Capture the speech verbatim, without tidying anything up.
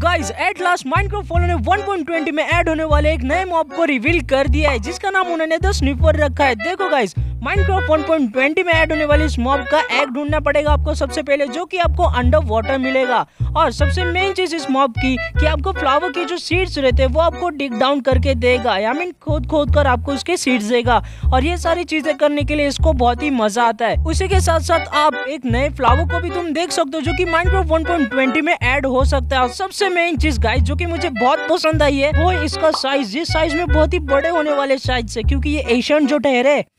Guys at last Minecraft follow ने one point twenty में add होने वाले एक नए मॉब को रिवील कर दिया है, जिसका नाम उन्होंने द स्निपर रखा है। देखो guys, Minecraft one point twenty में ऐड होने वाली इस मॉब का एग ढूंढना पड़ेगा आपको सबसे पहले, जो कि आपको अंडर वाटर मिलेगा। और सबसे मेन चीज इस मॉब की कि आपको फ्लावर के जो सीड्स रहते हैं वो आपको डिग डाउन करके देगा, आई मीन खोद खोद कर आपको उसके सीड्स देगा। और ये सारी चीजें करने के लिए इसको बहुत ही मजा आता है। उसी के साथ साथ आप एक नए फ्लावर को भी तुम देख सकते हो, जो कि माइनक्राफ्ट वन पॉइंट ट्वेंटी में ऐड हो सकता है। और सबसे मेन चीज गाइस जो कि मुझे बहुत पसंद आई है वो इसका साइज। ये साइज में बहुत ही बड़े होने वाले साइज से, क्योंकि ये एशियन जो ठहरे